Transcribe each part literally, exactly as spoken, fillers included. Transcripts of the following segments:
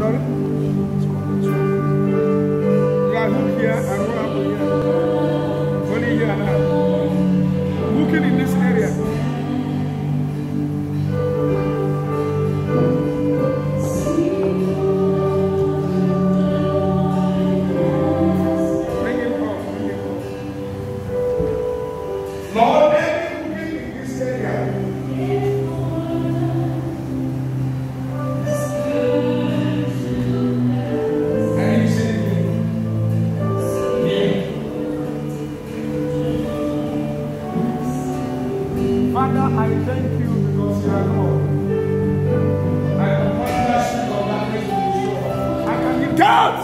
Sorry? You are hooked here and what happened here? Only here now. Hooking in this area. Bring it up, bring it up. Lord, any hooking in this area. Father, I thank you because you are Lord. I command that spirit of darkness to be destroyed. I can give out.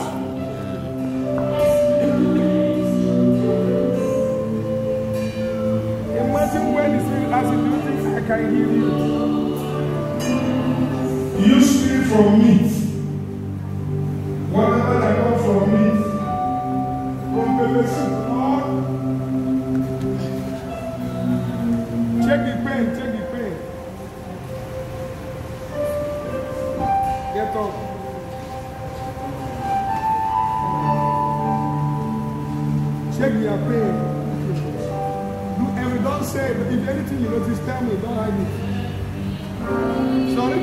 Imagine when the spirit has to do things, I can heal you. You spirit from meat. Whatever that comes from meat. From the blessing, Lord. Check the pain, check the pain. Get up. Check your pain. Do, and we don't say, if anything you notice, tell me, don't hide it. Sorry?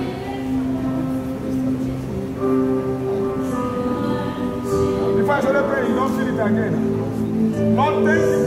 Before I started praying, you don't feel it again. Lord, thank you